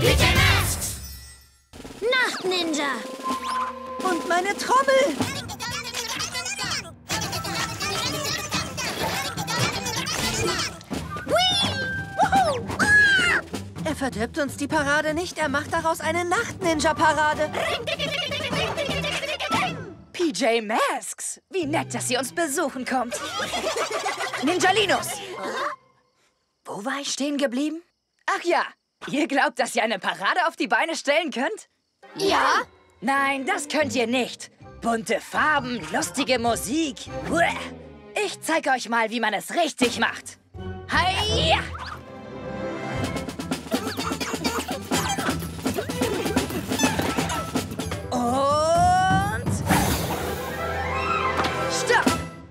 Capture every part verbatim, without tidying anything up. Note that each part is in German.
P J Masks! Nacht-Ninja! Und meine Trommel! Er verdirbt uns die Parade nicht, er macht daraus eine Nacht-Ninja-Parade. P J Masks! Wie nett, dass ihr uns besuchen kommt. Ninjalinos! Wo war ich stehen geblieben? Ach ja, ihr glaubt, dass ihr eine Parade auf die Beine stellen könnt? Ja? Nein, das könnt ihr nicht. Bunte Farben, lustige Musik. Uah. Ich zeig euch mal, wie man es richtig macht. Hi! Und... Stopp!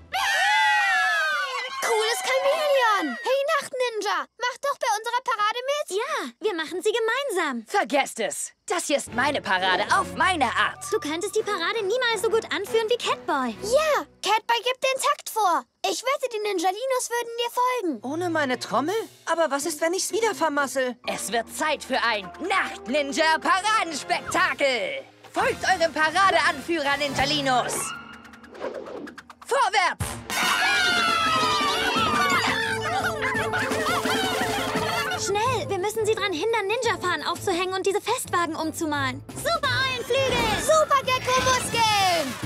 Cooles Chamäleon! Hey, Nacht-Ninja! Mach doch bei unserer Parade mit! Ja, wir machen sie gemeinsam. Vergesst es. Das hier ist meine Parade auf meine Art. Du könntest die Parade niemals so gut anführen wie Catboy. Ja, Catboy gibt den Takt vor. Ich wette, die Ninjalinos würden dir folgen. Ohne meine Trommel? Aber was ist, wenn ich's wieder vermassel? Es wird Zeit für ein Nacht-Ninja-Paradenspektakel. Folgt eurem Paradeanführer, Ninjalinos. Vorwärts! Schnell, wir müssen sie daran hindern, Ninja-Fahnen aufzuhängen und diese Festwagen umzumalen. Super Eulenflügel! Super Gecko-Muskeln!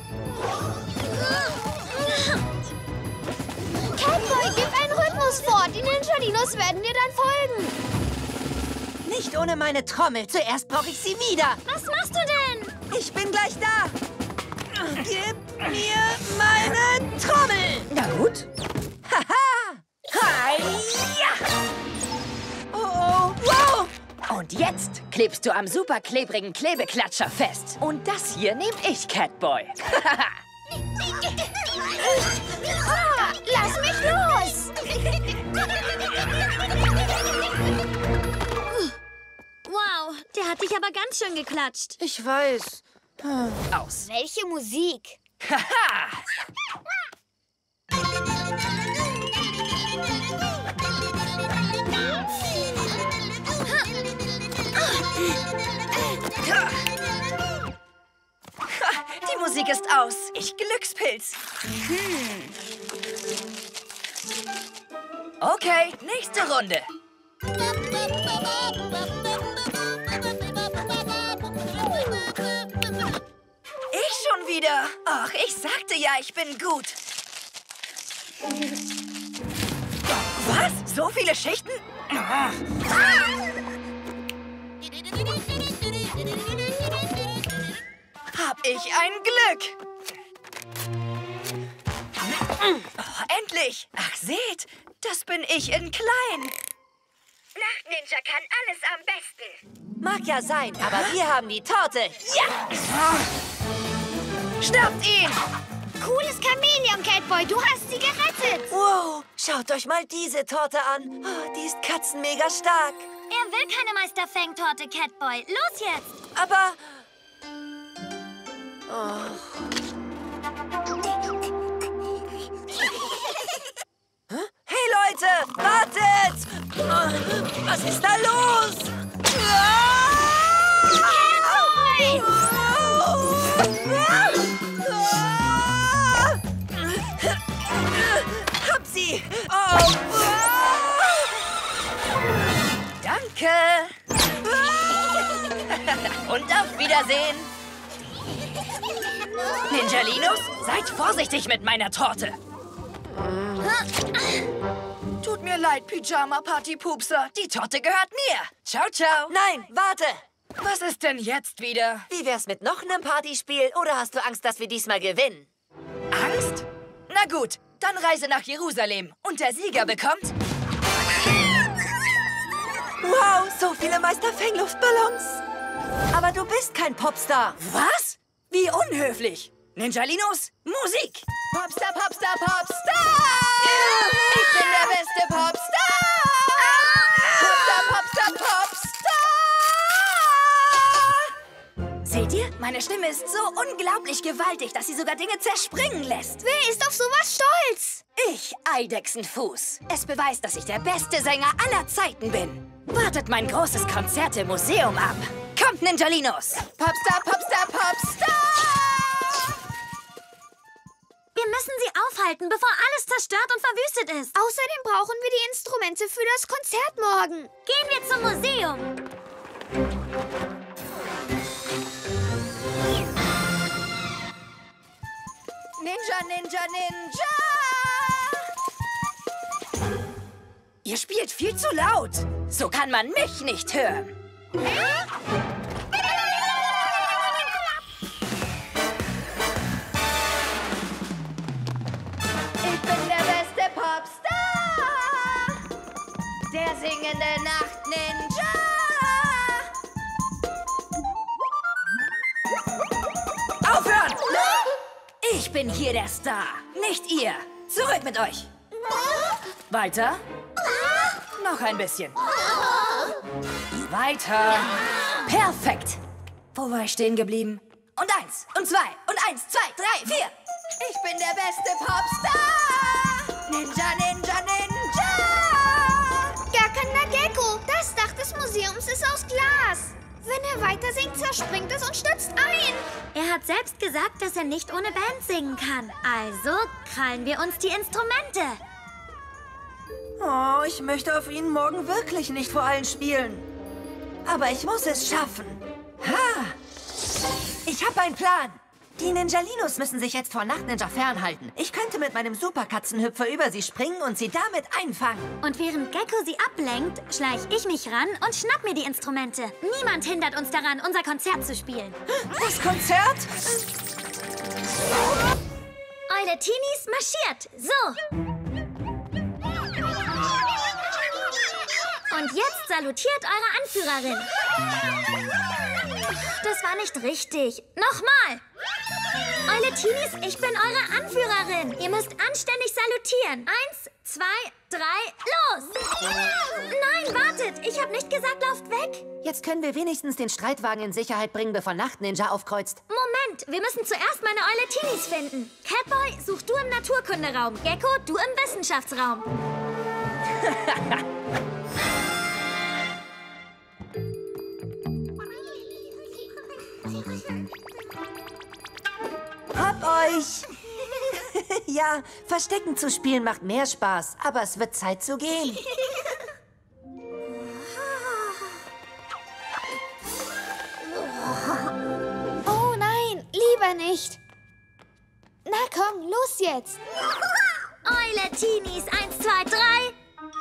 Catboy, gib einen Rhythmus vor. Die Ninjalinos werden dir dann folgen. Nicht ohne meine Trommel. Zuerst brauche ich sie wieder. Was machst du denn? Ich bin gleich da. Gib mir meine Trommel. Na gut. Haha! Hi-ja! Oh, oh, wow! Und jetzt klebst du am super klebrigen Klebeklatscher fest. Und das hier nehme ich, Catboy. Ah, lass mich los! Wow, der hat dich aber ganz schön geklatscht. Ich weiß. Aus. Welche Musik? Haha! Die Musik ist aus. Ich Glückspilz. Hm. Okay, nächste Runde. Ich schon wieder. Ach, ich sagte ja, ich bin gut. Was? So viele Schichten? Ah. Hab ich ein Glück. Oh, endlich. Ach, seht, das bin ich in klein. Nacht-Ninja kann alles am besten. Mag ja sein, aber wir haben die Torte. Ja! Schnappt ihn! Cooles Chamäleon, Catboy. Du hast sie gerettet. Wow, schaut euch mal diese Torte an. Oh, die ist katzenmega stark. Er will keine Meister-Fang-Torte, Catboy. Los jetzt! Aber... Oh. Hey Leute, wartet! Oh, was ist da los? Catboy! Hab sie! Oh. Danke! Und auf Wiedersehen! Ninjalinos, seid vorsichtig mit meiner Torte! Tut mir leid, Pyjama-Party-Pupser. Die Torte gehört mir. Ciao, ciao. Nein, warte! Was ist denn jetzt wieder? Wie wär's mit noch einem Partyspiel? Oder hast du Angst, dass wir diesmal gewinnen? Angst? Na gut, dann reise nach Jerusalem. Und der Sieger bekommt... Wow, so viele Meister-Fang-Luftballons! Aber du bist kein Popstar. Was? Wie unhöflich. Ninjalinos, Musik. Popstar, Popstar, Popstar! Ich bin der beste Popstar! Popstar, Popstar, Popstar! Seht ihr? Meine Stimme ist so unglaublich gewaltig, dass sie sogar Dinge zerspringen lässt. Wer ist auf sowas stolz? Ich, Eidechsenfuß. Es beweist, dass ich der beste Sänger aller Zeiten bin. Wartet mein großes Konzert im Museum ab. Kommt, Ninjalinos! Popstar, Popstar, Popstar! Wir müssen sie aufhalten, bevor alles zerstört und verwüstet ist. Außerdem brauchen wir die Instrumente für das Konzert morgen. Gehen wir zum Museum. Ninja, Ninja, Ninja! Ihr spielt viel zu laut. So kann man mich nicht hören. Ich bin der beste Popstar! Der singende Nacht-Ninja! Aufhören! Ich bin hier der Star, nicht ihr. Zurück mit euch. Weiter. Noch ein bisschen. Weiter. Perfekt. Wo war ich stehen geblieben? Und eins, und zwei, und eins, zwei, drei, vier. Ich bin der beste Popstar! Ninja, Ninja, Ninja! Garkanda Gecko, das Dach des Museums ist aus Glas. Wenn er weiter singt, zerspringt es und stürzt ein. Er hat selbst gesagt, dass er nicht ohne Band singen kann. Also krallen wir uns die Instrumente. Oh, ich möchte auf ihn morgen wirklich nicht vor allen spielen. Aber ich muss es schaffen. Ha! Ich habe einen Plan. Die Ninjalinos müssen sich jetzt vor Nacht-Ninja fernhalten. Ich könnte mit meinem Superkatzenhüpfer über sie springen und sie damit einfangen. Und während Gecko sie ablenkt, schleich ich mich ran und schnapp mir die Instrumente. Niemand hindert uns daran, unser Konzert zu spielen. Das Konzert? Eule Teenies marschiert. So. Und jetzt salutiert eure Anführerin. Das war nicht richtig. Nochmal. Eule Teenies, ich bin eure Anführerin. Ihr müsst anständig salutieren. Eins, zwei, drei, los! Nein, wartet. Ich habe nicht gesagt, lauft weg. Jetzt können wir wenigstens den Streitwagen in Sicherheit bringen, bevor Nacht-Ninja aufkreuzt. Moment, wir müssen zuerst meine Eule Teenies finden. Catboy, such du im Naturkunderaum. Gecko, du im Wissenschaftsraum. Hab euch! Ja, Verstecken zu spielen macht mehr Spaß, aber es wird Zeit zu gehen. Oh nein, lieber nicht. Na komm, los jetzt. Eule Teenies, eins, zwei, drei.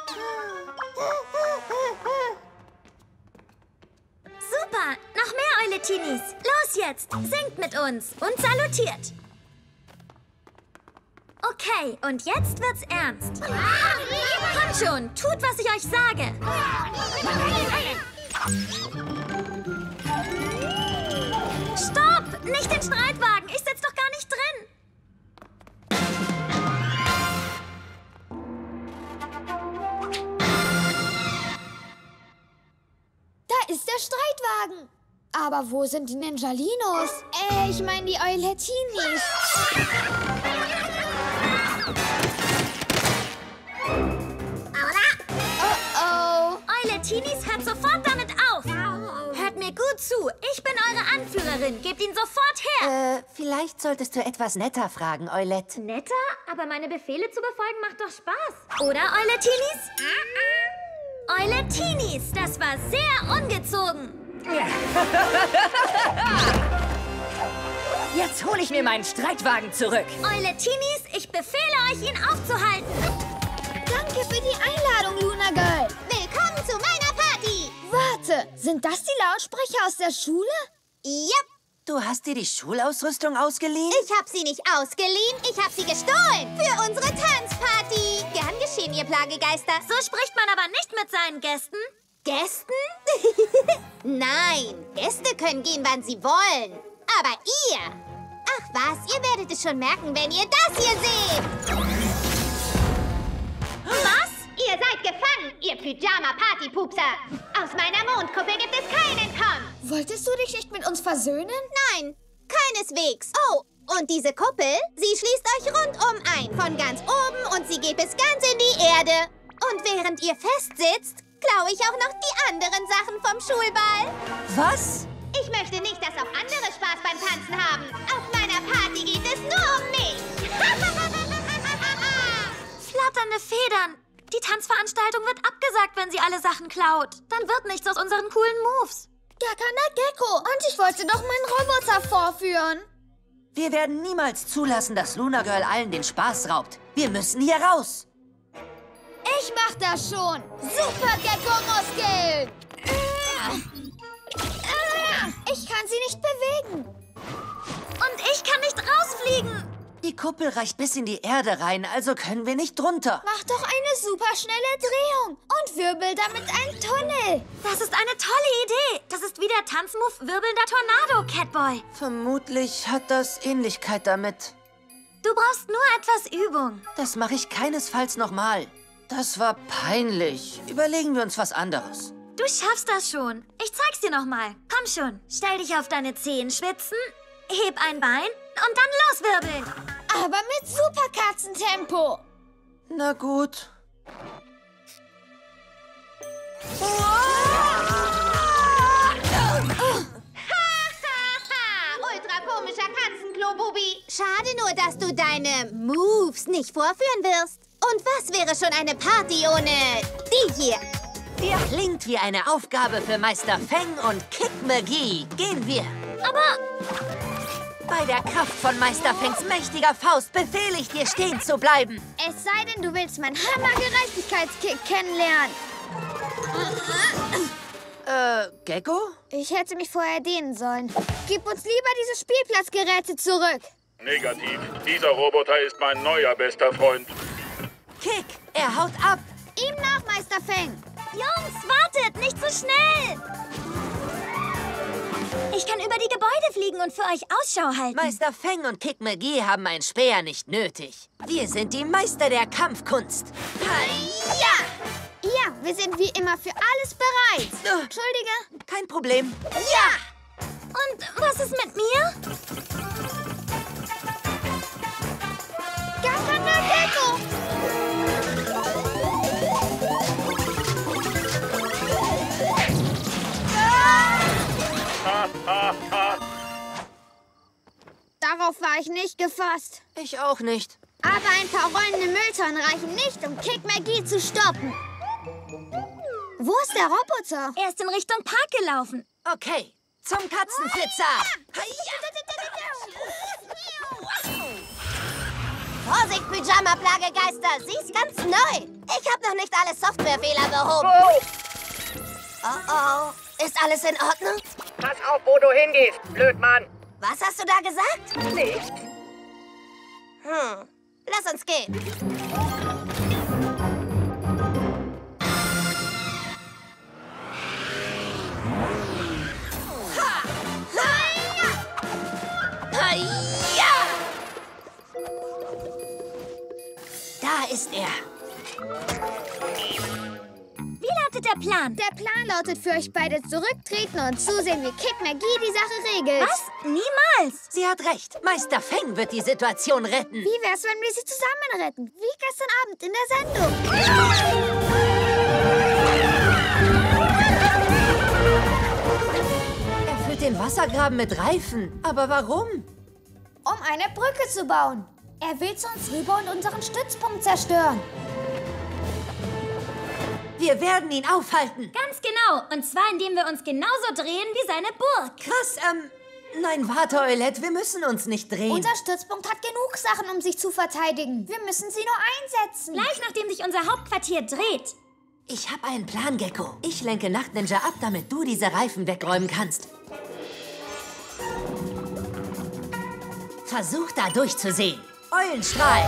Super, noch mehr Eule Teenies. Los jetzt, singt mit uns und salutiert. Okay, und jetzt wird's ernst. Kommt schon, tut, was ich euch sage. Stopp, nicht den Streitwagen, ich sitz doch gar nicht drin. Da ist der Streitwagen. Aber wo sind die Ninjalinos? Äh, ich meine die Eule Teenies. Oh oh. Eule Teenies, hört sofort damit auf. Hört mir gut zu. Ich bin eure Anführerin. Gebt ihn sofort her. Äh, vielleicht solltest du etwas netter fragen, Eulette. Netter? Aber meine Befehle zu befolgen macht doch Spaß. Oder, Eule Teenies? Eule Teenies, das war sehr ungezogen. Jetzt hole ich mir meinen Streitwagen zurück. Eule Teenies, ich befehle euch, ihn aufzuhalten. Danke für die Einladung, Luna Girl. Willkommen zu meiner Party. Warte, sind das die Lautsprecher aus der Schule? Yep, Du hast dir die Schulausrüstung ausgeliehen? ich habe sie nicht ausgeliehen, ich habe sie gestohlen. Für unsere Tanzparty. Gern geschehen, ihr Plagegeister. So spricht man aber nicht mit seinen Gästen. Gästen? Nein, Gäste können gehen, wann sie wollen. Aber ihr? Ach was, ihr werdet es schon merken, wenn ihr das hier seht. Was? Ihr seid gefangen, ihr Pyjama-Party-Pupser. Aus meiner Mondkuppe gibt es kein Entkommen. Wolltest du dich nicht mit uns versöhnen? Nein, keineswegs. Oh, und diese Kuppel, sie schließt euch rundum ein. Von ganz oben und sie geht bis ganz in die Erde. Und während ihr festsitzt, klaue ich auch noch die anderen Sachen vom Schulball. Was? Ich möchte nicht, dass auch andere Spaß beim Tanzen haben. Auf meiner Party geht es nur um mich. Flatternde Federn. Die Tanzveranstaltung wird abgesagt, wenn sie alle Sachen klaut. Dann wird nichts aus unseren coolen Moves. Gakana Gecko. Und ich wollte doch meinen Roboter vorführen. Wir werden niemals zulassen, dass Luna Girl allen den Spaß raubt. Wir müssen hier raus. Ich mach das schon. Super Gecko-Muskeln. Ich kann sie nicht bewegen. Und ich kann nicht rausfliegen. Die Kuppel reicht bis in die Erde rein, also können wir nicht drunter. Mach doch eine super schnelle Drehung und wirbel damit einen Tunnel. Das ist eine tolle Idee. Das ist wie der Tanzmove wirbelnder Tornado, Catboy. Vermutlich hat das Ähnlichkeit damit. Du brauchst nur etwas Übung. Das mache ich keinesfalls nochmal. Das war peinlich. Überlegen wir uns was anderes. Du schaffst das schon. Ich zeig's dir nochmal. Komm schon. Stell dich auf deine Zehen, schwitzen, heb ein Bein und dann loswirbeln. Aber mit Superkatzentempo. Na gut. Ultra komischer Katzenklo-Bubi. Schade nur, dass du deine Moves nicht vorführen wirst. Und was wäre schon eine Party ohne die hier? Klingt wie eine Aufgabe für Meister Feng und Kick McGee. Gehen wir. Aber Bei der Kraft von Meister Fengs mächtiger Faust befehle ich dir, stehen zu bleiben. Es sei denn, du willst meinen Hammer-Gerechtigkeitskick kennenlernen. Äh, Gecko? Ich hätte mich vorher dehnen sollen. Gib uns lieber diese Spielplatzgeräte zurück. Negativ. Dieser Roboter ist mein neuer bester Freund. Kick, er haut ab. Ihm nach, Meister Feng. Jungs, wartet, nicht so schnell. Ich kann über die Gebäude fliegen und für euch Ausschau halten. Meister Feng und Kick McGee haben einen Speer nicht nötig. Wir sind die Meister der Kampfkunst. Ja! Ja, wir sind wie immer für alles bereit. Äh. Entschuldige. Kein Problem. Ja! Und was ist mit mir? Gakana Gecko! Ha, ha, ha. Darauf war ich nicht gefasst. Ich auch nicht. Aber ein paar rollende Mülltonnen reichen nicht, um Kick McGee zu stoppen. Wo ist der Roboter? Er ist in Richtung Park gelaufen. Okay, zum Katzenflitzer. Vorsicht, Pyjama-Plagegeister. Sie ist ganz neu. Ich habe noch nicht alle Softwarefehler behoben. Oh, oh. Ist alles in Ordnung? Pass auf, wo du hingehst, Blödmann. Was hast du da gesagt? Nicht? Hm. Lass uns gehen. Da ist er. Wie lautet der Plan? Der Plan lautet für euch beide zurücktreten und zusehen, wie Kick McGee die Sache regelt. Was? Niemals! Sie hat recht. Meister Feng wird die Situation retten. Wie wär's, wenn wir sie zusammen retten? Wie gestern Abend in der Sendung. Er füllt den Wassergraben mit Reifen. Aber warum? Um eine Brücke zu bauen. Er will zu uns rüber und unseren Stützpunkt zerstören. Wir werden ihn aufhalten. Ganz genau. Und zwar, indem wir uns genauso drehen wie seine Burg. Krass, ähm... Nein, warte, Eulette, wir müssen uns nicht drehen. Unser Stützpunkt hat genug Sachen, um sich zu verteidigen. Wir müssen sie nur einsetzen. Gleich nachdem sich unser Hauptquartier dreht. Ich habe einen Plan, Gecko. Ich lenke Nachtninja ab, damit du diese Reifen wegräumen kannst. Versuch da durchzusehen. Eulenstrahl.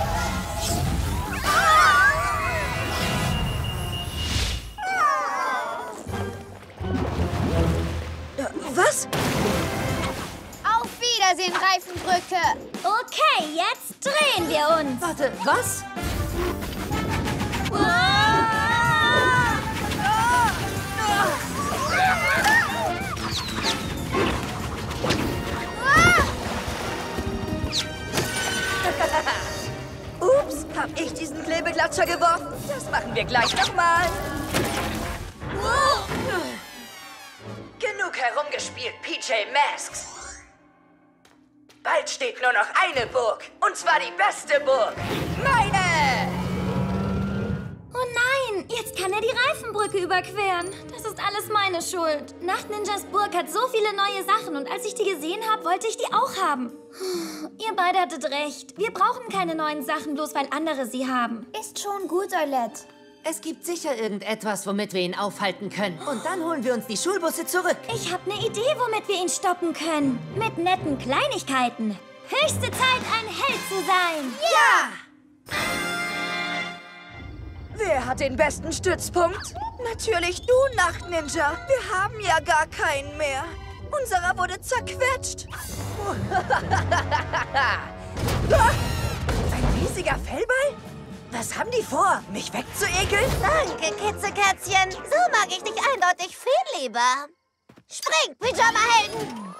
Was? Auf Wiedersehen, Reifenbrücke. Okay, jetzt drehen wir uns. Warte, was? Ups, hab ich diesen Klebeklatscher geworfen? Das machen wir gleich nochmal. genug herumgespielt, P J Masks. Bald steht nur noch eine Burg. Und zwar die beste Burg. Meine! Oh nein, jetzt kann er die Reifenbrücke überqueren. Das ist alles meine Schuld. Nachtninjas Burg hat so viele neue Sachen und als ich die gesehen habe, wollte ich die auch haben. Ihr beide hattet recht. Wir brauchen keine neuen Sachen, bloß weil andere sie haben. Ist schon gut, Eulette. Es gibt sicher irgendetwas, womit wir ihn aufhalten können. Und dann holen wir uns die Schulbusse zurück. Ich habe eine Idee, womit wir ihn stoppen können. Mit netten Kleinigkeiten. Höchste Zeit, ein Held zu sein. Ja! Wer hat den besten Stützpunkt? Natürlich du, Nachtninja. Wir haben ja gar keinen mehr. Unserer wurde zerquetscht. Ein riesiger Fellball? Was haben die vor? Mich wegzuekeln? Danke, Kitzekätzchen. So mag ich dich eindeutig viel lieber. Spring, Pyjama-Helden!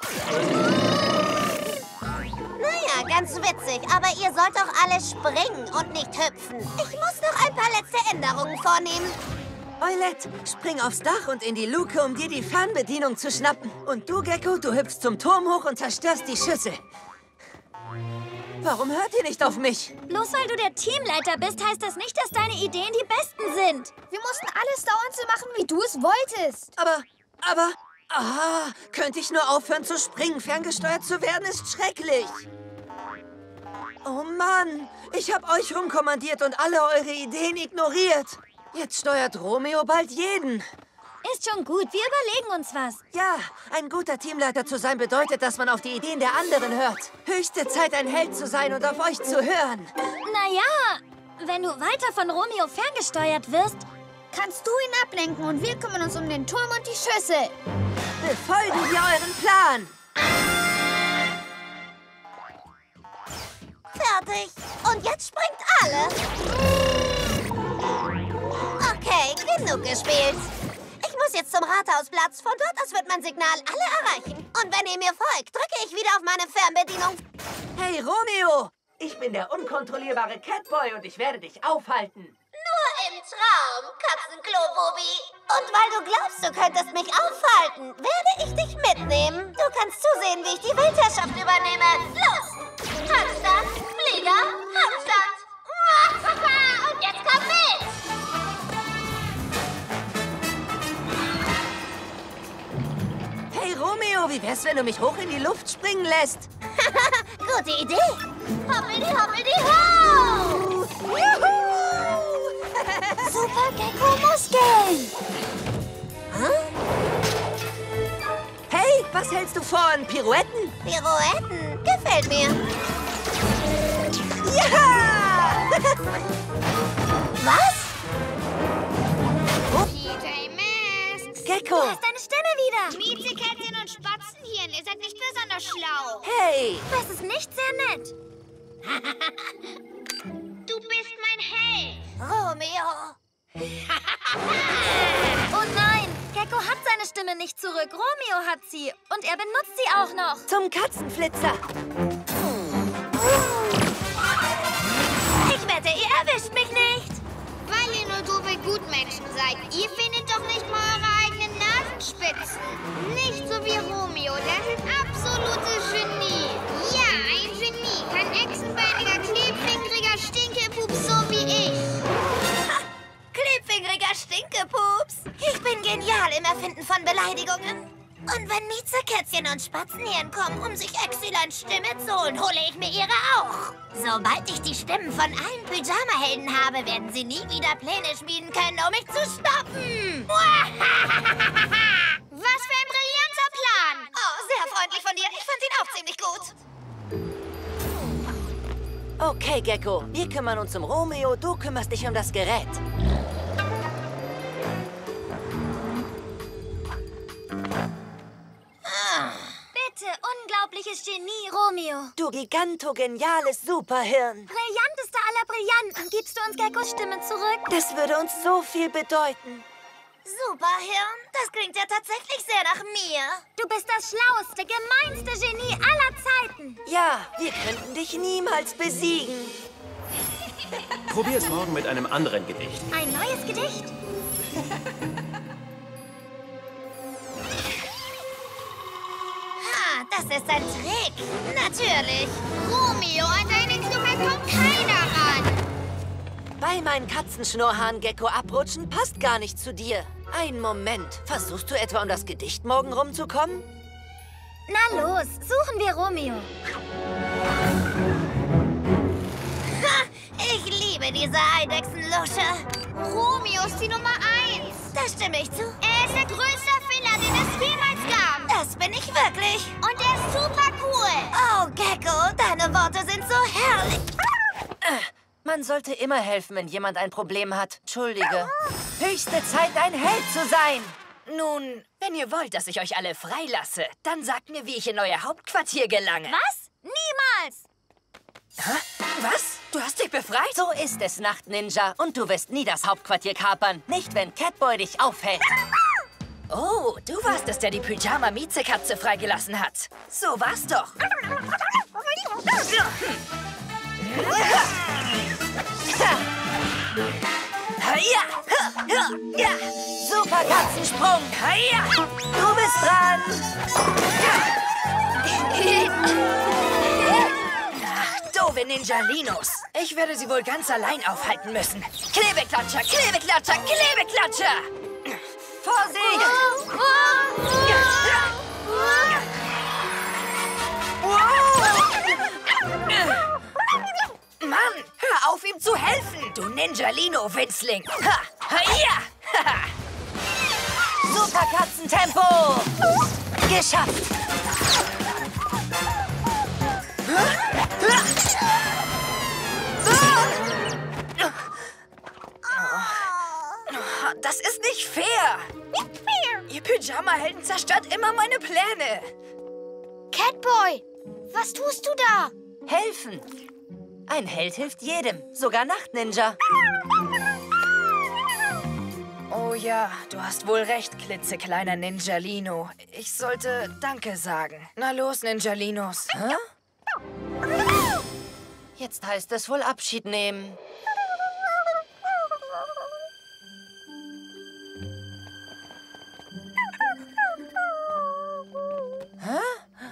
Naja, ganz witzig, aber ihr sollt doch alle springen und nicht hüpfen. Ich muss noch ein paar letzte Änderungen vornehmen. Eulette, spring aufs Dach und in die Luke, um dir die Fernbedienung zu schnappen. Und du, Gecko, du hüpfst zum Turm hoch und zerstörst die Schüssel. Warum hört ihr nicht auf mich? Bloß weil du der Teamleiter bist, heißt das nicht, dass deine Ideen die besten sind. Wir mussten alles dauernd so machen, wie du es wolltest. Aber, aber... Aha, könnte ich nur aufhören zu springen? Ferngesteuert zu werden ist schrecklich. Oh Mann, ich habe euch rumkommandiert und alle eure Ideen ignoriert. Jetzt steuert Romeo bald jeden. Ist schon gut, wir überlegen uns was. Ja, ein guter Teamleiter zu sein bedeutet, dass man auf die Ideen der anderen hört. Höchste Zeit, ein Held zu sein und auf euch zu hören. Naja, wenn du weiter von Romeo ferngesteuert wirst, Kannst du ihn ablenken und wir kümmern uns um den Turm und die Schüssel. Befolgen wir euren Plan. Fertig. Und jetzt springt alle. Okay, genug gespielt. Ich muss jetzt zum Rathausplatz. Von dort aus wird mein Signal alle erreichen. Und wenn ihr mir folgt, drücke ich wieder auf meine Fernbedienung. Hey, Romeo! Ich bin der unkontrollierbare Catboy und ich werde dich aufhalten. Nur im Traum, Katzenklo-Bobi. Und weil du glaubst, du könntest mich aufhalten, werde ich dich mitnehmen. Du kannst zusehen, wie ich die Weltherrschaft übernehme. Los! Handstand, Flieger, Handstand. Und jetzt komm mit! Hey, Romeo, wie wär's, wenn du mich hoch in die Luft springen lässt? Gute Idee. Hoppidi, hoppidi, ho! Juhu! Super Gecko-Muskeln! Hey, was hältst du von Pirouetten? Pirouetten, gefällt mir. Ja! Was? P J Masks. Gecko! Du hast deine Stimme wieder! Miezekätzchen und Spatzenhirn, ihr seid nicht besonders schlau. Hey! Das ist nicht sehr nett. Du bist mein Held. Romeo. Oh nein, Gecko hat seine Stimme nicht zurück. Romeo hat sie. Und er benutzt sie auch noch. Zum Katzenflitzer! Ich wette, ihr erwischt mich nicht. Weil ihr nur doofe Gutmenschen seid. Ihr findet doch nicht mal eure eigenen Nasenspitzen. Nicht so wie Romeo, der ist ein absolutes Genie. Ja, ein Genie. Kein echsenbeiniger, klebfingeriger Stinkepups so wie ich. Klebfingeriger Stinkepups. Ich bin genial im Erfinden von Beleidigungen. Und wenn Miezekätzchen und Spatzenhirn kommen, um sich Exilans Stimme zu holen, hole ich mir ihre auch. Sobald ich die Stimmen von allen Pyjama-Helden habe, werden sie nie wieder Pläne schmieden können, um mich zu stoppen. Was für ein brillanter Plan. Oh, sehr freundlich von dir. Ich fand ihn auch ziemlich gut. Okay, Gecko, wir kümmern uns um Romeo, du kümmerst dich um das Gerät. Bitte, unglaubliches Genie, Romeo. Du gigantogeniales Superhirn. Brillantester aller Brillanten. Gibst du uns Geckos Stimme zurück? Das würde uns so viel bedeuten. Superhirn, das klingt ja tatsächlich sehr nach mir. Du bist das schlauste, gemeinste Genie aller Zeiten. Ja, wir könnten dich niemals besiegen. Probier's morgen mit einem anderen Gedicht. Ein neues Gedicht? das ist ein Trick. Natürlich. Romeo, an dein Instrument kommt keiner ran. Bei meinen Katzenschnurrhahn-Gecko abrutschen passt gar nicht zu dir. Einen Moment. Versuchst du etwa, um das Gedicht morgen rumzukommen? Na los, suchen wir Romeo. Ha, ich liebe diese Eidechsenlusche. Romeo ist die Nummer eins. Da stimme ich zu. Er ist der größte Erfinder, den es jemals gab. Das bin ich wirklich. Und er ist super cool. Oh, Gecko, deine Worte sind so herrlich. Man sollte immer helfen, wenn jemand ein Problem hat. Entschuldige. Höchste Zeit, ein Held zu sein. Nun, wenn ihr wollt, dass ich euch alle freilasse, dann sagt mir, wie ich in euer Hauptquartier gelange. Was? Niemals! Hä? Was? Du hast dich befreit? So ist es, Nacht-Ninja. Und du wirst nie das Hauptquartier kapern. Nicht, wenn Catboy dich aufhält. Oh, du warst es, der die Pyjama-Miezekatze freigelassen hat. So war's doch. Ja, super Katzensprung. Du bist dran. Ach, doofe Ninjalinos. Ich werde sie wohl ganz allein aufhalten müssen. Klebeklatscher, Klebeklatscher, Klebeklatscher. Vorsicht! Mann, hör auf, ihm zu helfen, du Ninjalino-Winzling. Ha, ha, ja. Super Katzentempo. Geschafft. Das ist nicht fair. Ihr Pyjama-Helden zerstört immer meine Pläne. Catboy, was tust du da? Helfen. Ein Held hilft jedem, sogar Nacht-Ninja. Oh ja, du hast wohl recht, klitzekleiner Ninjalino. Ich sollte Danke sagen. Na los, Ninjalinos. Hä? Jetzt heißt es wohl Abschied nehmen. Hä?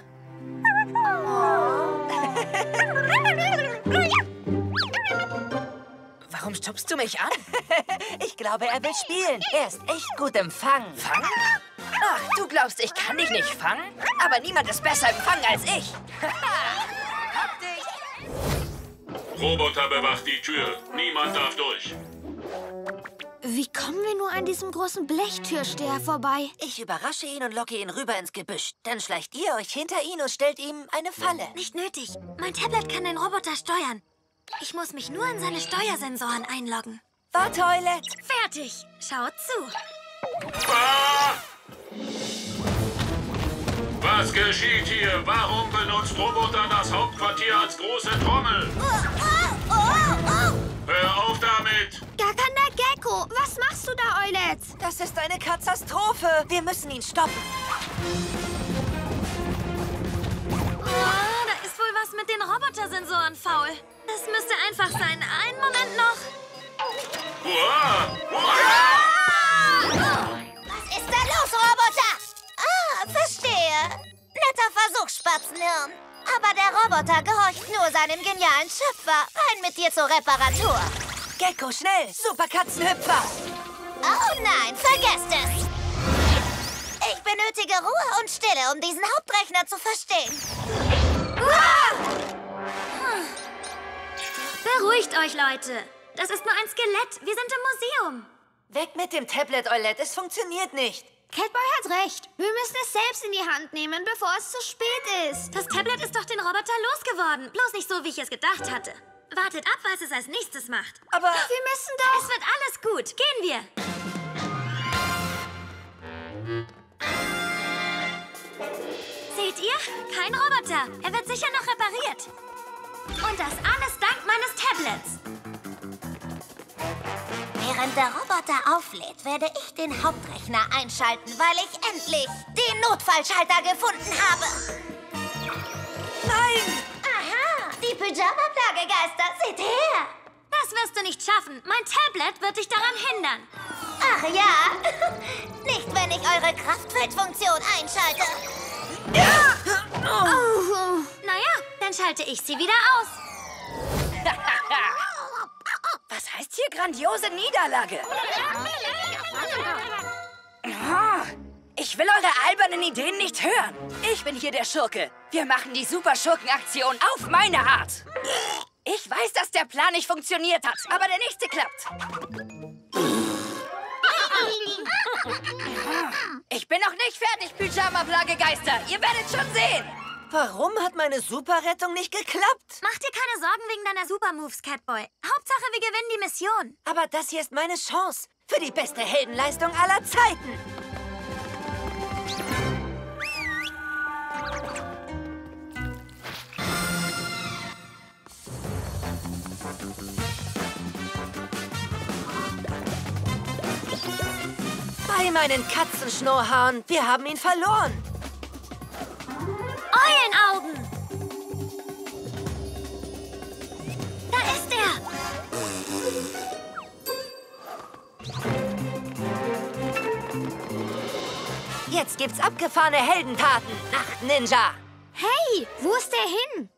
Warum stupst du mich an? Ich glaube, er will spielen. Er ist echt gut im Fangen. Fangen? Ach, du glaubst, ich kann dich nicht fangen? Aber niemand ist besser im Fangen als ich. Hab dich. Roboter bewacht die Tür. Niemand darf durch. Wie kommen wir nur an diesem großen Blechtürsteher vorbei? Ich überrasche ihn und locke ihn rüber ins Gebüsch. Dann schleicht ihr euch hinter ihn und stellt ihm eine Falle. Nicht nötig. Mein Tablet kann den Roboter steuern. Ich muss mich nur in seine Steuersensoren einloggen. War Toilette. Fertig. Schaut zu. Ah! Was geschieht hier? Warum benutzt Roboter das Hauptquartier als große Trommel? Hör auf damit! Gakanda Gecko, was machst du da, Eulets? Das ist eine Katastrophe. Wir müssen ihn stoppen. Oh, da ist wohl was mit den Robotersensoren faul. Das müsste einfach sein. Einen Moment noch. Uah! Uah! Was ist da los, Roboter? Ah, verstehe. Netter Versuch, Spatzenhirn. Aber der Roboter gehorcht nur seinem genialen Schöpfer. Rein mit dir zur Reparatur. Gecko, schnell. Super Katzenhüpfer. Oh nein, vergesst es. Ich benötige Ruhe und Stille, um diesen Hauptrechner zu verstehen. Beruhigt euch, Leute. Das ist nur ein Skelett. Wir sind im Museum. Weg mit dem Tablet, Eulette. Es funktioniert nicht. Catboy hat recht. Wir müssen es selbst in die Hand nehmen, bevor es zu spät ist. Das Tablet ist doch den Roboter losgeworden. Bloß nicht so, wie ich es gedacht hatte. Wartet ab, was es als nächstes macht. Aber Wir müssen doch... Es wird alles gut. Gehen wir. Seht ihr? Kein Roboter. Er wird sicher noch repariert. Und das alles dank meines Tablets. Während der Roboter auflädt, werde ich den Hauptrechner einschalten, weil ich endlich den Notfallschalter gefunden habe. nein! Aha, die Pyjama-Plagegeister, seht her! Das wirst du nicht schaffen. Mein Tablet wird dich daran hindern. Ach ja, nicht wenn ich eure Kraftfeldfunktion einschalte. Ja! Dann schalte ich sie wieder aus. Was heißt hier grandiose Niederlage? Oh, ich will eure albernen Ideen nicht hören. Ich bin hier der Schurke. Wir machen die Super-Schurken-Aktion auf meine Art. Ich weiß, dass der Plan nicht funktioniert hat, aber der nächste klappt. Ich bin noch nicht fertig, Pyjama-Plagegeister. Ihr werdet schon sehen. Warum hat meine Superrettung nicht geklappt? Mach dir keine Sorgen wegen deiner Supermoves, Catboy. Hauptsache, wir gewinnen die Mission. Aber das hier ist meine Chance für die beste Heldenleistung aller Zeiten. Bei meinen Katzenschnurrhaaren, wir haben ihn verloren. Eulenaugen! Da ist er! Jetzt gibt's abgefahrene Heldentaten. Nacht Ninja. Hey, wo ist der hin?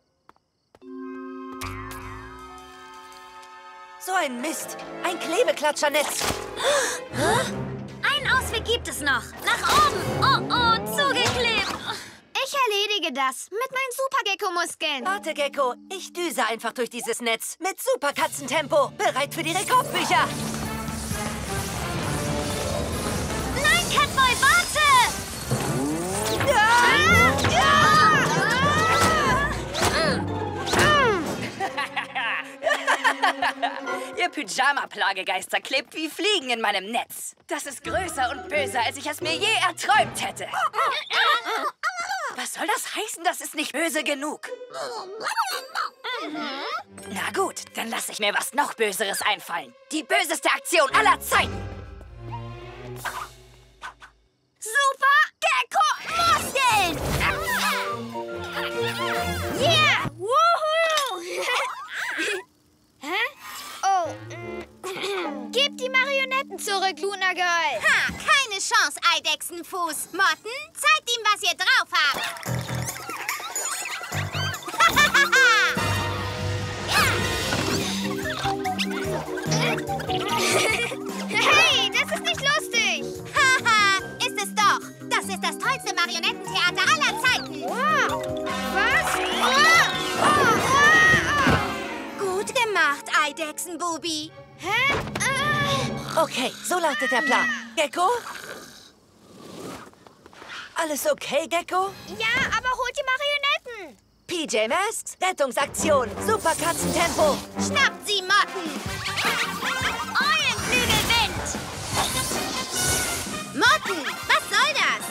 So ein Mist. Ein Klebeklatscher-Netz. Einen Ausweg gibt es noch. Nach oben. Oh, oh, zugeklebt. Ich erledige das mit meinen Super-Gecko-Muskeln. Warte, Gecko. Ich düse einfach durch dieses Netz. Mit Super-Katzentempo. Bereit für die Rekordbücher. Nein, Catboy, warte! Ihr Pyjama-Plagegeister klebt wie Fliegen in meinem Netz. Das ist größer und böser, als ich es mir je erträumt hätte. Was soll das heißen? Das ist nicht böse genug. Na gut, dann lasse ich mir was noch Böseres einfallen. Die böseste Aktion aller Zeiten. Super-Gecko-Muskeln! Yeah! Woohoo! Hä? Oh. Gib die Marionetten zurück, Luna Girl. Ha, keine Chance, Eidechsenfuß. Motten, zeigt ihm, was ihr drauf habt. Hey, das ist nicht lustig. Haha, ist es doch. Das ist das tollste Marionettentheater aller Zeiten. Wow. Was? Oh, oh, oh. Gut gemacht, Eidechsenbubi. Hä? Ah. Okay, so lautet der Plan. Gecko? Alles okay, Gecko? Ja, aber holt die Marionetten. P J Masks, Rettungsaktion, Super-Katzentempo. Schnappt sie, Motten. Eulenflügelwind. Motten, was soll das?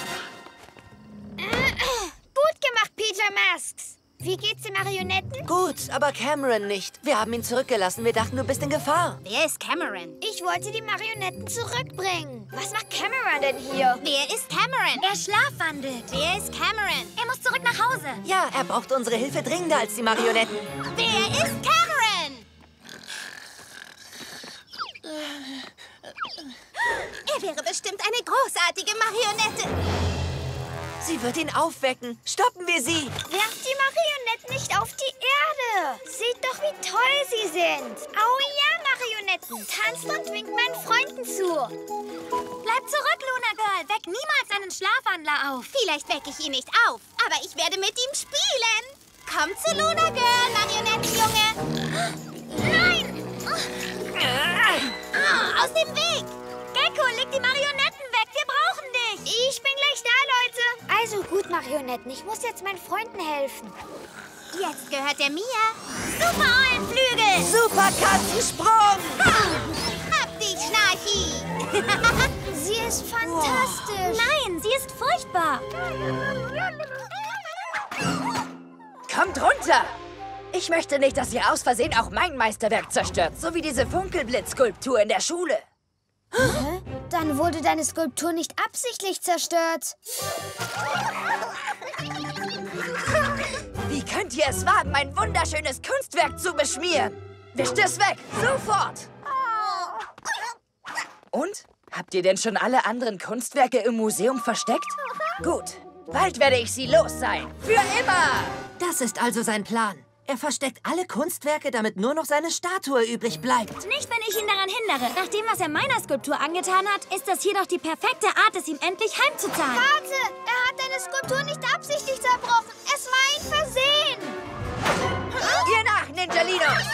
Gut gemacht, P J Masks. Wie geht's den Marionetten? Gut, aber Cameron nicht. Wir haben ihn zurückgelassen. Wir dachten, du bist in Gefahr. Wer ist Cameron? Ich wollte die Marionetten zurückbringen. Was macht Cameron denn hier? Wer ist Cameron? Er schlafwandelt. Wer ist Cameron? Er muss zurück nach Hause. Ja, er braucht unsere Hilfe dringender als die Marionetten. Wer ist Cameron? Er wäre bestimmt eine großartige Marionette. Sie wird ihn aufwecken. Stoppen wir sie. Werft die Marionetten nicht auf die Erde. Seht doch, wie toll sie sind. Oh ja, Marionetten. Tanzt und winkt meinen Freunden zu. Bleib zurück, Luna Girl. Weck niemals einen Schlafwandler auf. Vielleicht wecke ich ihn nicht auf, aber ich werde mit ihm spielen. Komm zu Luna Girl, Marionettenjunge. Nein! Ah, aus dem Weg. Gecko, leg die Marionetten weg. Wir brauchen dich. Ich bin gleich da, Leute. Also gut, Marionetten. Ich muss jetzt meinen Freunden helfen. Jetzt gehört er mir. Super Eulenflügel. Super-Katzensprung. Hab dich, Schnarchi. Sie ist fantastisch. Nein, sie ist furchtbar. Kommt runter! Ich möchte nicht, dass ihr aus Versehen auch mein Meisterwerk zerstört, so wie diese Funkelblitz-Skulptur in der Schule. Hä? Dann wurde deine Skulptur nicht absichtlich zerstört. Wie könnt ihr es wagen, mein wunderschönes Kunstwerk zu beschmieren? Wischt es weg, sofort! Und? Habt ihr denn schon alle anderen Kunstwerke im Museum versteckt? Gut, Bald werde ich sie los sein. Für immer! Das ist also sein Plan. Er versteckt alle Kunstwerke, damit nur noch seine Statue übrig bleibt. Nicht, wenn ich ihn daran hindere. Nach dem, was er meiner Skulptur angetan hat, ist das hier doch die perfekte Art, es ihm endlich heimzuzahlen. Warte! Er hat deine Skulptur nicht absichtlich zerbrochen. Es war ein Versehen. Ihr nach, Ninjalinos!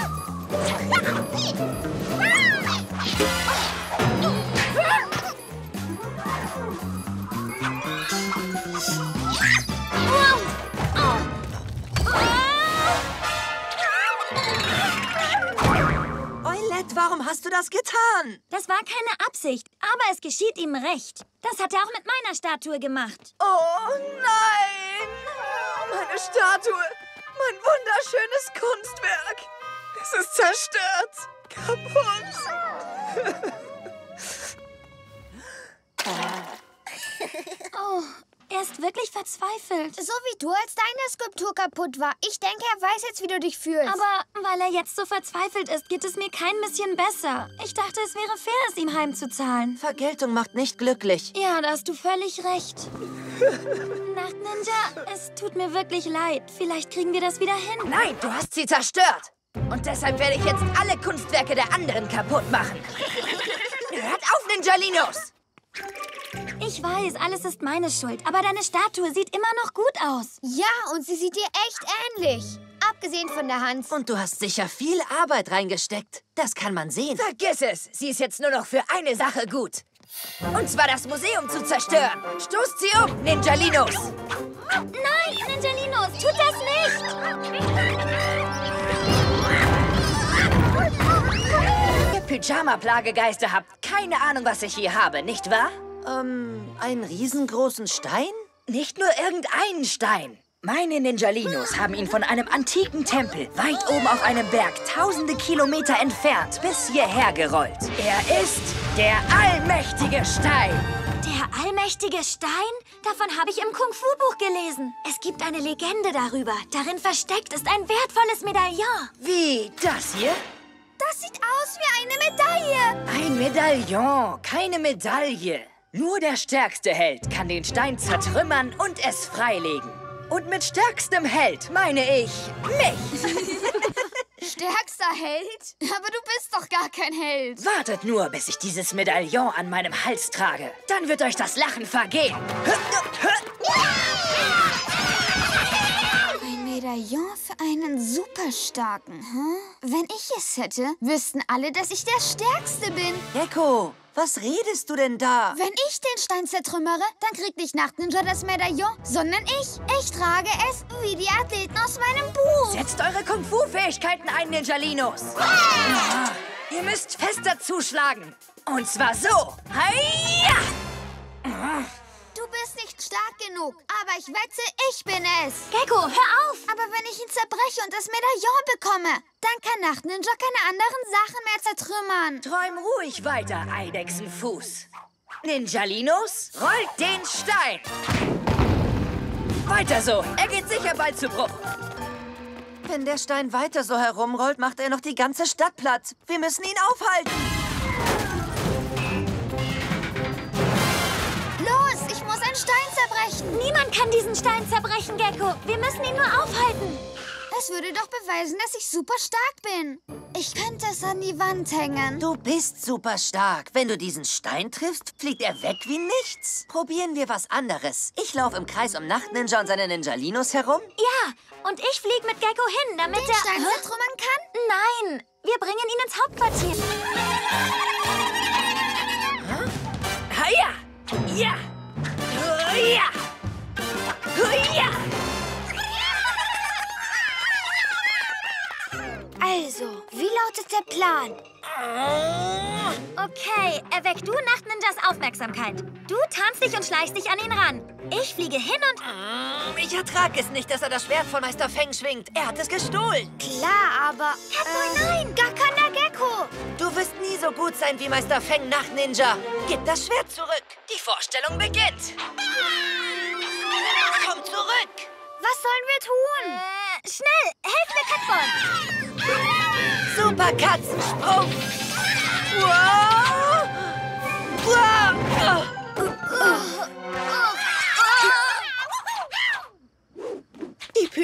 Eulette, warum hast du das getan? Das war keine Absicht, aber es geschieht ihm recht. Das hat er auch mit meiner Statue gemacht. Oh nein! Meine Statue! Mein wunderschönes Kunstwerk! Es ist zerstört! Kaputt! Oh, er ist wirklich verzweifelt. So wie du, als deine Skulptur kaputt war. Ich denke, er weiß jetzt, wie du dich fühlst. Aber weil er jetzt so verzweifelt ist, geht es mir kein bisschen besser. Ich dachte, es wäre fair, es ihm heimzuzahlen. Vergeltung macht nicht glücklich. Ja, da hast du völlig recht. Nachtninja, es tut mir wirklich leid. Vielleicht kriegen wir das wieder hin. Nein, du hast sie zerstört! Und deshalb werde ich jetzt alle Kunstwerke der anderen kaputt machen. Hört auf, Ninjalinos! Ich weiß, alles ist meine Schuld, aber deine Statue sieht immer noch gut aus. Ja, und sie sieht dir echt ähnlich. Abgesehen von der Hand. Und du hast sicher viel Arbeit reingesteckt. Das kann man sehen. Vergiss es! Sie ist jetzt nur noch für eine Sache gut. Und zwar das Museum zu zerstören. Stoßt sie um, Ninjalinos! Nein, Ninjalinos, tut das nicht! Ihr Pyjama-Plagegeister habt keine Ahnung, was ich hier habe, nicht wahr? Ähm, einen riesengroßen Stein? Nicht nur irgendeinen Stein. Meine Ninjalinos haben ihn von einem antiken Tempel weit oben auf einem Berg, tausende Kilometer entfernt, bis hierher gerollt. Er ist der allmächtige Stein. Der allmächtige Stein? Davon habe ich im Kung-Fu-Buch gelesen. Es gibt eine Legende darüber. Darin versteckt ist ein wertvolles Medaillon. Wie, das hier? Das sieht aus wie eine Medaille. Ein Medaillon, keine Medaille. Nur der stärkste Held kann den Stein zertrümmern und es freilegen. Und mit stärkstem Held meine ich mich. Stärkster Held? Aber du bist doch gar kein Held. Wartet nur, bis ich dieses Medaillon an meinem Hals trage. Dann wird euch das Lachen vergehen. Ein Medaillon für einen Superstarken, hm? Wenn ich es hätte, wüssten alle, dass ich der Stärkste bin. Gecko, was redest du denn da? Wenn ich den Stein zertrümmere, dann kriegt nicht Nachtninja das Medaillon, sondern ich. Ich trage es wie die Athleten aus meinem Buch. Setzt eure Kung-Fu-Fähigkeiten ein, Ninjalinos. Ah, ihr müsst fester zuschlagen. Und zwar so. Heia! Du bist nicht stark genug, aber ich wette, ich bin es. Gecko, hör auf! Aber wenn ich ihn zerbreche und das Medaillon bekomme, dann kann Nachtninja keine anderen Sachen mehr zertrümmern. Träum ruhig weiter, Eidechsenfuß. Ninjalinos, rollt den Stein. Weiter so, er geht sicher bald zu Bruch. Wenn der Stein weiter so herumrollt, macht er noch die ganze Stadt platt. Wir müssen ihn aufhalten. Los, ich muss einen Stein zerbrechen. Niemand kann diesen Stein zerbrechen, Gecko. Wir müssen ihn nur aufhalten. Das würde doch beweisen, dass ich super stark bin. Ich könnte es an die Wand hängen. Du bist super stark. Wenn du diesen Stein triffst, fliegt er weg wie nichts. Probieren wir was anderes. Ich laufe im Kreis um Nachtninja und seine Ninjalinos herum. Ja, und ich fliege mit Gecko hin, damit Den er... Stein zertrümmern kann? Nein, wir bringen ihn ins Hauptquartier. Heia! Ja! Huia! Huia! Also, wie lautet der Plan? Okay, erweck du Nachtninjas Aufmerksamkeit. Du tanzt dich und schleichst dich an ihn ran. Ich fliege hin und... Ich ertrage es nicht, dass er das Schwert von Meister Feng schwingt. Er hat es gestohlen. Klar, aber... Gecko, nein! Gakana Gecko! Du wirst nie so gut sein wie Meister Feng Nachtninja. Gib das Schwert zurück. Die Vorstellung beginnt. Komm zurück. Was sollen wir tun? Äh, schnell, helf mir, Catboy. Super Katzensprung. Wow. Wow.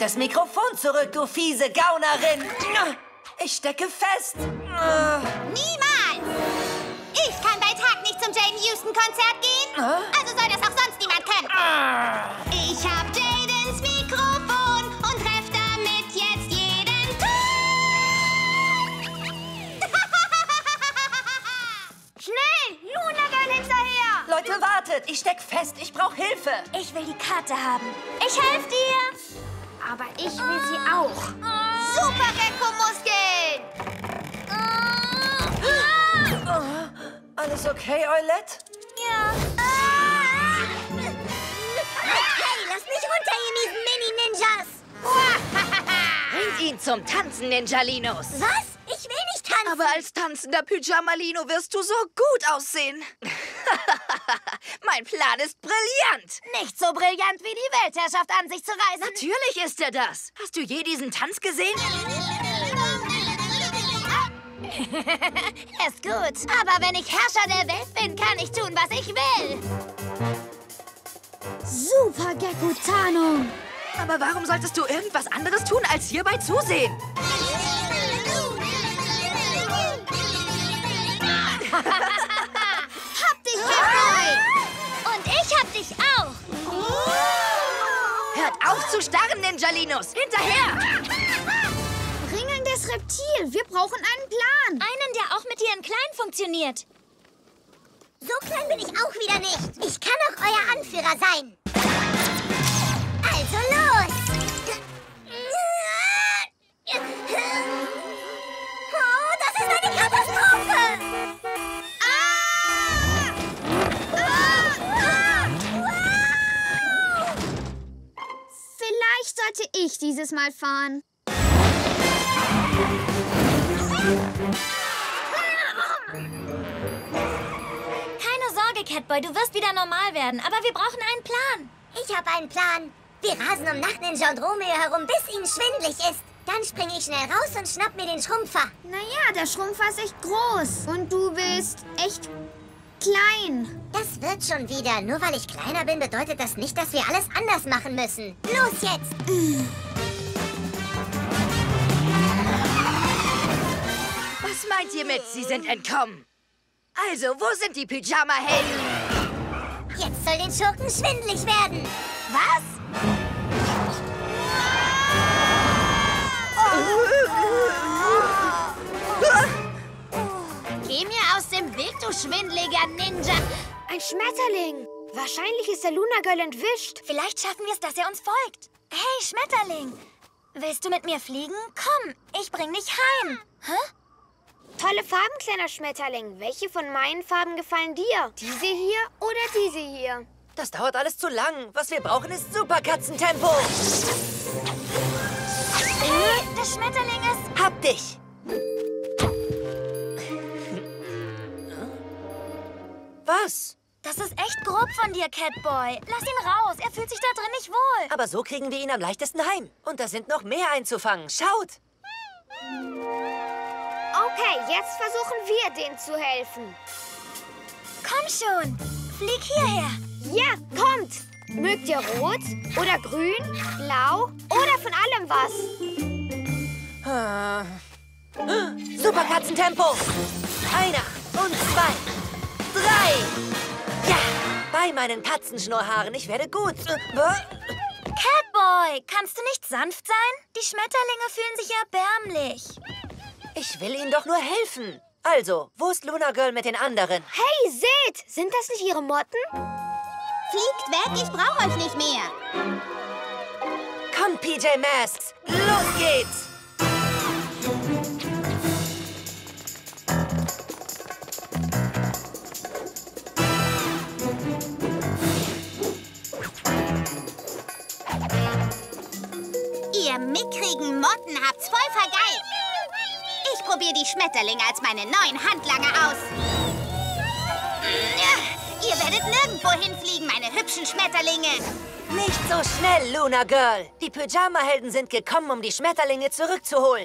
das Mikrofon zurück, du fiese Gaunerin. Ich stecke fest. Niemals! Ich kann bei Tag nicht zum Jaden Houston-Konzert gehen. Also soll das auch sonst niemand können. Ich hab Jadens Mikrofon und treff damit jetzt jeden Ton. Schnell! Luna Girl hinterher! Leute, wartet. Ich steck fest. Ich brauche Hilfe. Ich will die Karte haben. Ich helfe dir! Aber ich will sie auch. Super Gecko-Muskeln. Alles okay, Eulette? Ja. Hey, lass mich runter, ihr miesen Mini-Ninjas. Bringt ihn zum Tanzen, Ninjalinos. Was? Ich will nicht tanzen. Aber als tanzender Pyjamalino wirst du so gut aussehen. Mein Plan ist brillant. Nicht so brillant wie die Weltherrschaft an sich zu reißen. Natürlich ist er das. Hast du je diesen Tanz gesehen? Ist gut. Aber wenn ich Herrscher der Welt bin, kann ich tun, was ich will. Super Gecko-Tarnung. Aber warum solltest du irgendwas anderes tun, als hierbei zusehen? Hab dich, Catboy! Und ich hab dich auch. Hört auf zu starren, Ninjalinos. Hinterher! Ringelndes Reptil. Wir brauchen einen Plan. Einen, der auch mit dir in klein funktioniert. So klein bin ich auch wieder nicht. Ich kann auch euer Anführer sein. Also los! Oh, das ist eine Katastrophe! Ah! Ah! Ah! Wow! Vielleicht sollte ich dieses Mal fahren. Keine Sorge, Catboy, du wirst wieder normal werden. Aber wir brauchen einen Plan. Ich habe einen Plan. Wir rasen um Nachtninja und Romeo herum, bis ihnen schwindelig ist. Dann springe ich schnell raus und schnapp mir den Schrumpfer. Naja, der Schrumpfer ist echt groß. Und du bist echt klein. Das wird schon wieder. Nur weil ich kleiner bin, bedeutet das nicht, dass wir alles anders machen müssen. Los jetzt! Was meint ihr mit, sie sind entkommen? Also, wo sind die Pyjama-Helden? Jetzt soll den Schurken schwindelig werden. Was? Geh mir aus dem Weg, du schwindeliger Ninja. Ein Schmetterling. Wahrscheinlich ist der Luna Girl entwischt. Vielleicht schaffen wir es, dass er uns folgt. Hey, Schmetterling. Willst du mit mir fliegen? Komm, ich bring dich heim. Hä? Tolle Farben, kleiner Schmetterling. Welche von meinen Farben gefallen dir? Diese hier oder diese hier? Das dauert alles zu lang. Was wir brauchen, ist Superkatzentempo. Hey, das Schmetterling ist... Hab dich. Was? Das ist echt grob von dir, Catboy. Lass ihn raus. Er fühlt sich da drin nicht wohl. Aber so kriegen wir ihn am leichtesten heim. Und da sind noch mehr einzufangen. Schaut! Okay, jetzt versuchen wir, denen zu helfen. Komm schon. Flieg hierher. Ja, kommt! Mögt ihr rot oder grün, blau oder von allem was? Superkatzentempo. Einer und zwei. Drei. Ja, bei meinen Katzenschnurrhaaren. Ich werde gut. Äh, Catboy, kannst du nicht sanft sein? Die Schmetterlinge fühlen sich erbärmlich. Ich will ihnen doch nur helfen. Also, wo ist Luna Girl mit den anderen? Hey, seht! Sind das nicht ihre Motten? Fliegt weg, ich brauche euch nicht mehr. Komm, P J Masks. Los geht's. Ihr mickrigen Motten habt's voll vergeigt. Ich probiere die Schmetterlinge als meine neuen Handlanger aus. Ihr werdet nirgendwo hinfliegen, meine hübschen Schmetterlinge. Nicht so schnell, Luna Girl. Die Pyjama-Helden sind gekommen, um die Schmetterlinge zurückzuholen.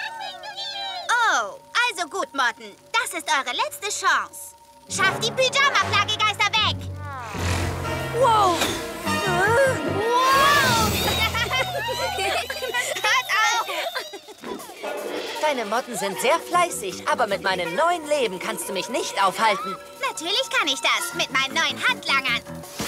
Oh, also gut, Motten. Das ist eure letzte Chance. Schafft die Pyjama-Plagegeister weg. Wow! Wow! Deine Motten sind sehr fleißig, aber mit meinem neuen Leben kannst du mich nicht aufhalten. Natürlich kann ich das, mit meinen neuen Handlangern.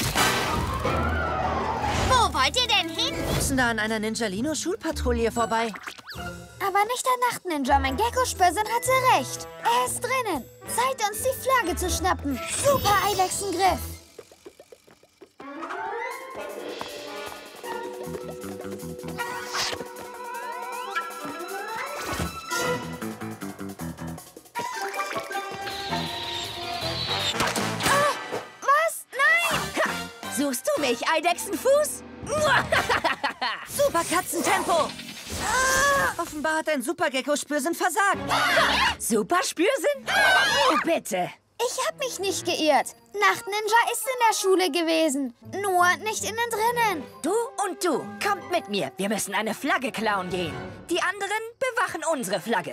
Wo wollt ihr denn hin? Wir müssen da an einer Ninjalino-Schulpatrouille vorbei. Aber nicht der Nachtninja. Mein Gecko-Spürsinn hatte recht. Er ist drinnen. Zeit, uns die Flagge zu schnappen. Super Eidechsengriff. Ah, was? Nein! Suchst du mich, Eidechsenfuß? Super Katzentempo! Ah, offenbar hat ein Super-Gecko-Spürsinn versagt. Super Spürsinn? Oh, bitte. Ich hab mich nicht geirrt. Nachtninja ist in der Schule gewesen. Nur nicht innen drinnen. Du und du, kommt mit mir. Wir müssen eine Flagge klauen gehen. Die anderen bewachen unsere Flagge.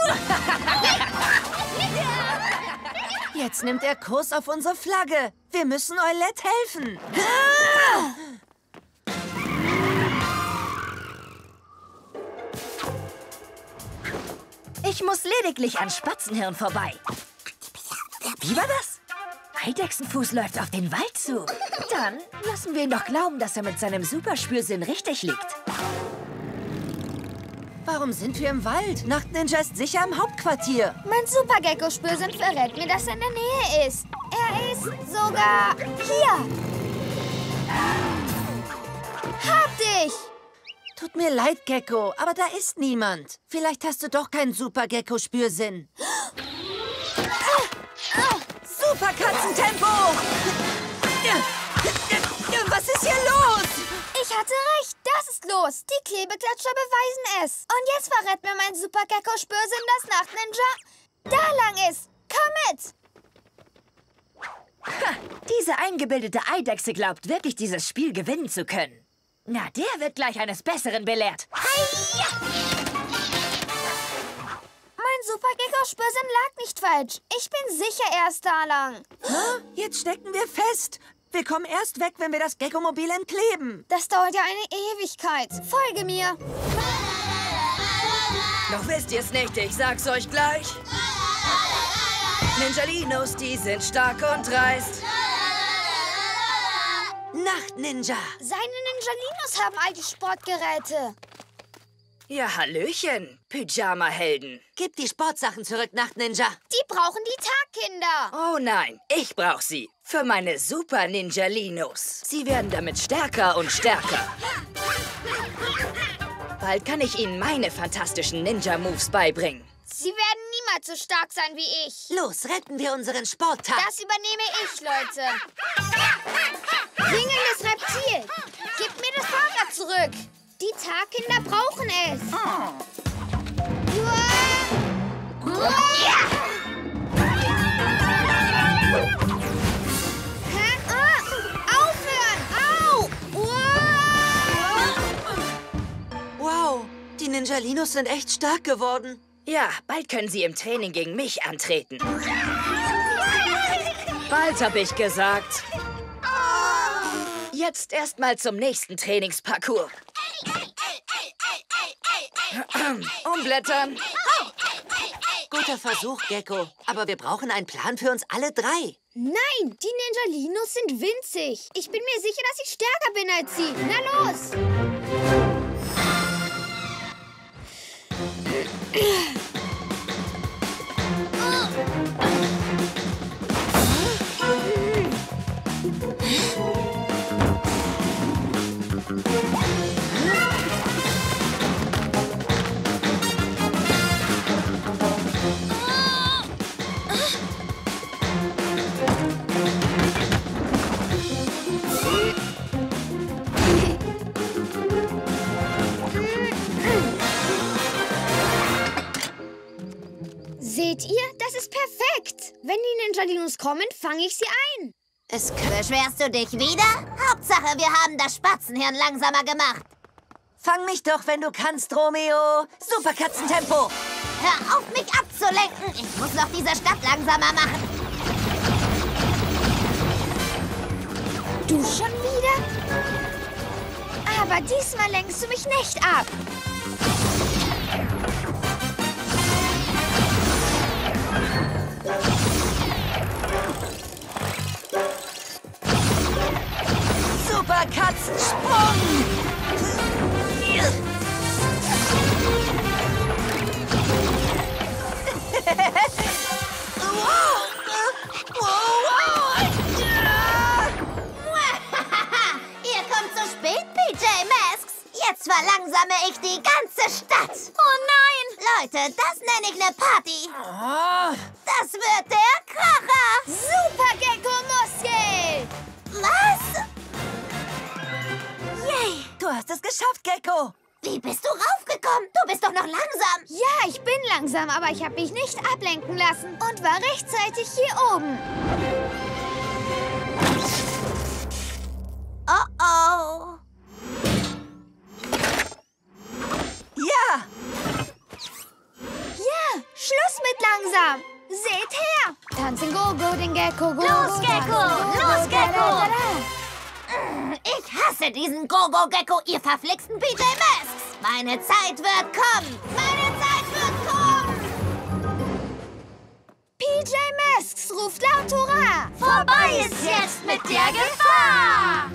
Jetzt nimmt er Kurs auf unsere Flagge. Wir müssen Eulette helfen. Ich muss lediglich an Spatzenhirn vorbei. Wie war das? Eidechsenfuß läuft auf den Wald zu. Dann lassen wir ihn doch glauben, dass er mit seinem Superspürsinn richtig liegt. Warum sind wir im Wald? Nachtninja ist sicher im Hauptquartier. Mein Super-Gecko-Spürsinn verrät mir, dass er in der Nähe ist. Er ist sogar hier. Hab dich! Tut mir leid, Gecko, aber da ist niemand. Vielleicht hast du doch keinen Super-Gecko-Spürsinn. Super Katzentempo! Was ist hier los? Ich hatte recht, das ist los. Die Klebeklatscher beweisen es. Und jetzt verrät mir mein Super-Gecko-Spürsinn, dass Nachtninja da lang ist. Komm mit! Ha, diese eingebildete Eidechse glaubt wirklich, dieses Spiel gewinnen zu können. Na, der wird gleich eines Besseren belehrt. Heia! Mein Super-Gecko-Spürsinn lag nicht falsch. Ich bin sicher, er ist da lang. Hä? Jetzt stecken wir fest. Wir kommen erst weg, wenn wir das Gecko-Mobil entkleben. Das dauert ja eine Ewigkeit. Folge mir. Noch wisst ihr es nicht, ich sag's euch gleich. Ninjalinos, die sind stark und dreist. Nachtninja. Seine Ninjalinos haben all die Sportgeräte. Ja, Hallöchen, Pyjama-Helden. Gib die Sportsachen zurück, Nachtninja. Die brauchen die Tagkinder. Oh nein, ich brauch sie. Für meine Super Ninjalinos. Sie werden damit stärker und stärker. Bald kann ich ihnen meine fantastischen Ninja-Moves beibringen. Sie werden niemals so stark sein wie ich. Los, retten wir unseren Sporttag. Das übernehme ich, Leute. Ringelndes Reptil, gib mir das Fahrrad zurück. Die Tagkinder brauchen es. Oh. Hä? Ah, aufhören! Au! Wow, die Ninjalinos sind echt stark geworden. Ja, bald können sie im Training gegen mich antreten. Bald, hab ich gesagt. Jetzt erstmal zum nächsten Trainingsparcours. Umblättern. Guter Versuch, Gecko. Aber wir brauchen einen Plan für uns alle drei. Nein, die Ninjalinos sind winzig. Ich bin mir sicher, dass ich stärker bin als sie. Na los! Seht ihr? Das ist perfekt. Wenn die Ninjalinos kommen, fange ich sie ein. Es Beschwerst du dich wieder? Hauptsache, wir haben das Spatzenhirn langsamer gemacht. Fang mich doch, wenn du kannst, Romeo. Super Katzentempo. Hör auf, mich abzulenken. Ich muss noch diese Stadt langsamer machen. Du schon wieder? Aber Aber diesmal lenkst du mich nicht ab. Super Katzensprung! Ihr kommt zu spät, P J Masks. Jetzt verlangsame ich die ganze Stadt. Oh nein! Leute, das nenne ich eine Party. Oh, Das wird der Kracher. Super Gecko-Muskel! Was? yay! Du hast es geschafft, Gecko! Wie bist du raufgekommen? Du bist doch noch langsam. Ja, ich bin langsam, aber ich habe mich nicht ablenken lassen und war rechtzeitig hier oben. Oh oh. Ja! Ja, Schluss mit langsam. Seht her. Tanzen Go-Go, den Gecko. Go, Los, go, Gecko, tanzen, go, los, go, Gecko. da, da, da. Ich hasse diesen Go-Go-Gecko, ihr verflixten P J Masks. Meine Zeit wird kommen. Meine Zeit wird kommen. P J Masks ruft laut Hurra. Vorbei ist jetzt mit der Gefahr!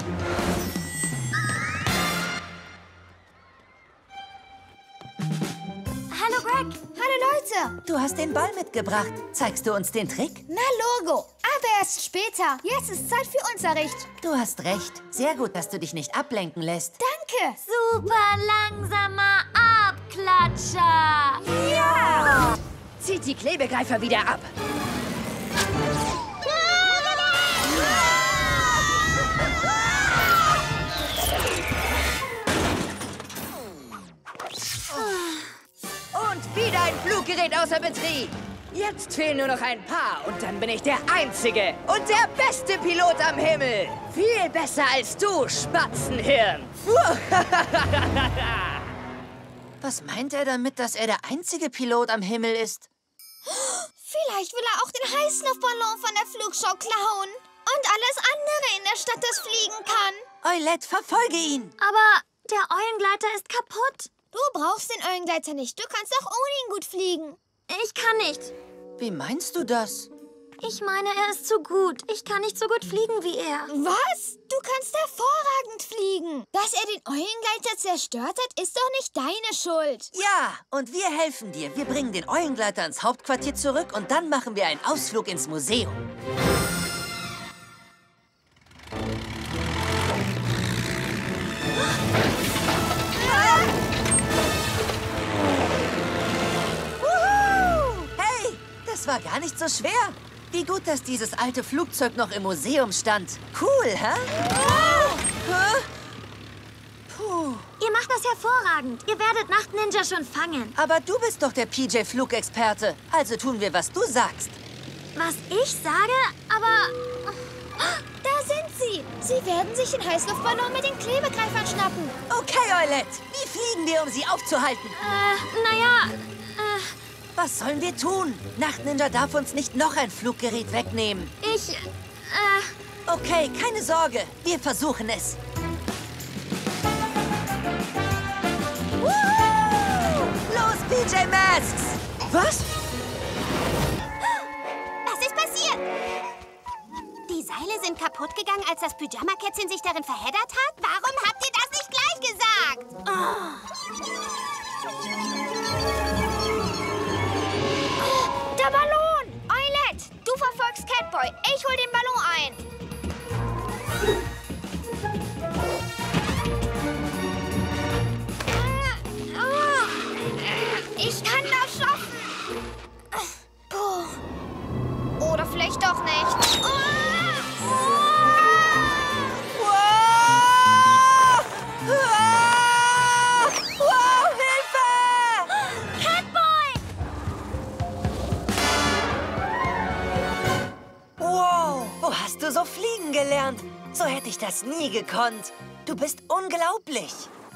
Hallo, Greg. Hallo Leute. Du hast den Ball mitgebracht. Zeigst du uns den Trick? Na Logo, aber erst später. Jetzt ist Zeit für Unterricht. Du hast recht. Sehr gut, dass du dich nicht ablenken lässt. Danke. Super langsamer Abklatscher! Ja! Zieht die Klebegreifer wieder ab. Und wieder ein Fluggerät außer Betrieb. Jetzt fehlen nur noch ein paar und dann bin ich der Einzige und der beste Pilot am Himmel. Viel besser als du, Spatzenhirn. Was meint er damit, dass er der einzige Pilot am Himmel ist? Vielleicht will er auch den Heißluftballon von der Flugshow klauen. Und alles andere in der Stadt, das fliegen kann. Eulette, verfolge ihn! Aber der Eulengleiter ist kaputt. Du brauchst den Eulengleiter nicht. Du kannst auch ohne ihn gut fliegen. Ich kann nicht. Wie meinst du das? Ich meine, er ist zu gut. Ich kann nicht so gut fliegen wie er. Was? Du kannst hervorragend fliegen. Dass er den Eulengleiter zerstört hat, ist doch nicht deine Schuld. Ja, und wir helfen dir. Wir bringen den Eulengleiter ins Hauptquartier zurück und dann machen wir einen Ausflug ins Museum. Hey, das war gar nicht so schwer. Wie gut, dass dieses alte Flugzeug noch im Museum stand. Cool, hä? Huh? Puh. Ihr macht das hervorragend. Ihr werdet Nachtninja schon fangen. Aber du bist doch der P J-Flugexperte. Also tun wir, was du sagst. Was ich sage, aber... Da sind sie. Sie werden sich den Heißluftballon mit den Klebegreifern schnappen. Okay, Eulette. Wie fliegen wir, um sie aufzuhalten? Äh, naja... Äh, Was sollen wir tun? Nachtninja darf uns nicht noch ein Fluggerät wegnehmen. ich... Äh... Okay, keine Sorge. Wir versuchen es. Woohoo! Los, P J Masks! Was? Was ist passiert? Die Seile sind kaputt gegangen, als das Pyjama-Kätzchen sich darin verheddert hat? Warum habt ihr das nicht gleich gesagt? Oh. Der Ballon! Eulette, du verfolgst Catboy. Ich hol den Ballon ein. Ich kann das schaffen. Puh. Oder vielleicht doch nicht. Wow! Wow! Wow, Hilfe! Catboy! Wow, wo hast du so fliegen gelernt? So hätte ich das nie gekonnt. Du bist unglaublich.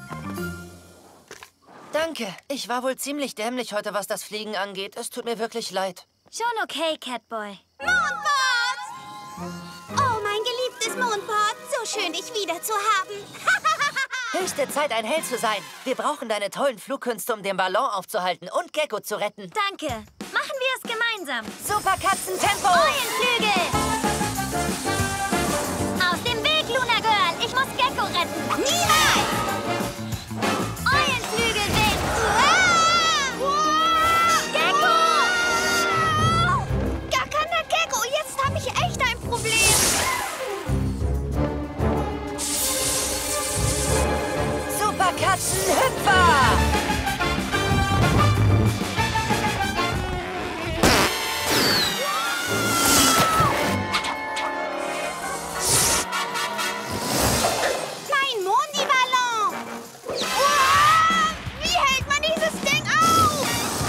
Danke. Ich war wohl ziemlich dämlich heute, was das Fliegen angeht. Es tut mir wirklich leid. Schon okay, Catboy. Mondbad! Oh, mein geliebtes Mondbad. So schön, dich wieder zu haben. Höchste Zeit, ein Held zu sein. Wir brauchen deine tollen Flugkünste, um den Ballon aufzuhalten und Gecko zu retten. Danke. Machen wir es gemeinsam. Superkatzen-Tempo! Eulenflügel! Auf dem Weg, Luna Girl. Ich muss Gecko retten. Niemals! Eulenflügelwind! Gecko! Gakana Gecko, jetzt habe ich echt ein Problem. Superkatzen-Hüpfer! Mein Mondiballon! Wow! Wie hält man dieses Ding auf?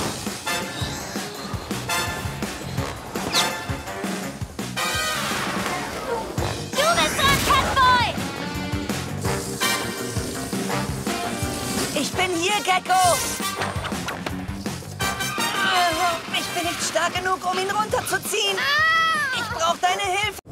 Du bist dran, Catboy! Ich bin hier, Gecko! Ich bin nicht stark genug, um ihn runterzuziehen. Ich brauche deine Hilfe.